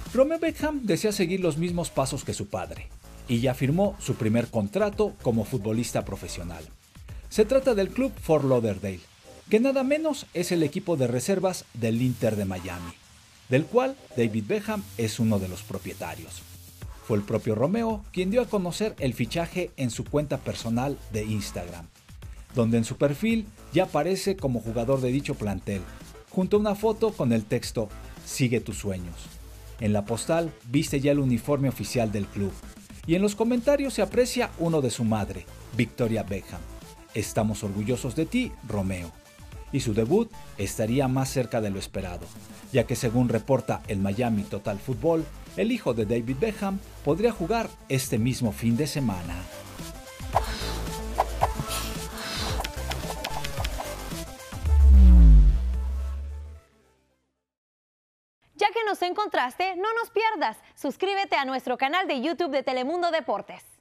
Romeo Beckham desea seguir los mismos pasos que su padre y ya firmó su primer contrato como futbolista profesional. Se trata del club Fort Lauderdale, que nada menos es el equipo de reservas del Inter de Miami, del cual David Beckham es uno de los propietarios. Fue el propio Romeo quien dio a conocer el fichaje en su cuenta personal de Instagram, donde en su perfil ya aparece como jugador de dicho plantel, junto a una foto con el texto "Sigue tus sueños". En la postal viste ya el uniforme oficial del club, y en los comentarios se aprecia uno de su madre, Victoria Beckham. "Estamos orgullosos de ti, Romeo". Y su debut estaría más cerca de lo esperado, ya que según reporta el Miami Total Football, el hijo de David Beckham podría jugar este mismo fin de semana. Ya que nos encontraste, no nos pierdas. Suscríbete a nuestro canal de YouTube de Telemundo Deportes.